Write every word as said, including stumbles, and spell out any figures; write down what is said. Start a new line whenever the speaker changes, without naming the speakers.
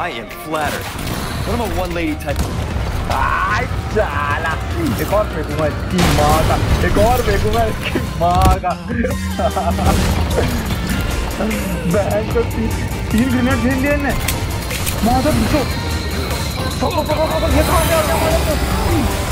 I am flattered. But I'm a one-lady type.
आई साला, एक और फेंकूंगा इसकी माँ का, एक और फेंकूंगा इसकी माँ का। बहन को तीन तीन ग्रेनेड फेंक दिए ने। माँ का पीछे। ये कहाँ गया?